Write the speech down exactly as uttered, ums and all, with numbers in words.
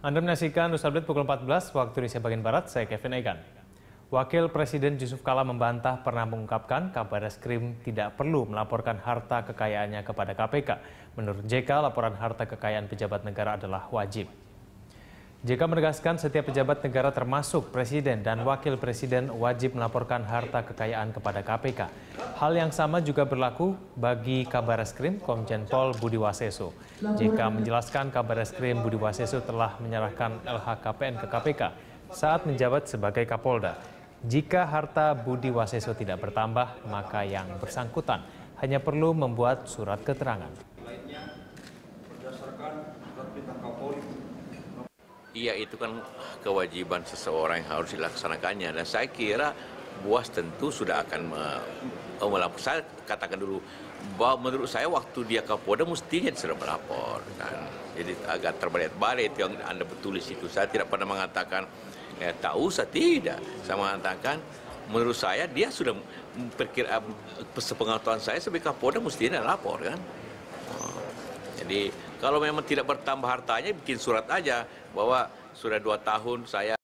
Anda menyaksikan News Update pukul empat belas waktu Indonesia bagian Barat, saya Kevin Egan. Wakil Presiden Yusuf Kala membantah pernah mengungkapkan Kabareskrim tidak perlu melaporkan harta kekayaannya kepada K P K. Menurut J K, laporan harta kekayaan pejabat negara adalah wajib. J K menegaskan setiap pejabat negara termasuk Presiden dan Wakil Presiden wajib melaporkan harta kekayaan kepada K P K. Hal yang sama juga berlaku bagi Kabareskrim Komjen Pol Budi Waseso. J K menjelaskan Kabareskrim Budi Waseso telah menyerahkan L H K P N ke K P K saat menjabat sebagai Kapolda. Jika harta Budi Waseso tidak bertambah, maka yang bersangkutan hanya perlu membuat surat keterangan. Iya, itu kan kewajiban seseorang yang harus dilaksanakannya. Dan saya kira B U A S tentu sudah akan melaporkan. Saya katakan dulu, bahwa menurut saya waktu dia Kapolda mestinya sudah melapor. Kan? Jadi agak terbalik-balik itu yang Anda tulis itu. Saya tidak pernah mengatakan, ya, tahu saya tidak. Saya mengatakan, menurut saya dia sudah perkira, sepengetahuan saya sebagai Kapolda mestinya lapor. Kan? Jadi kalau memang tidak bertambah hartanya, bikin surat aja bahwa sudah dua tahun saya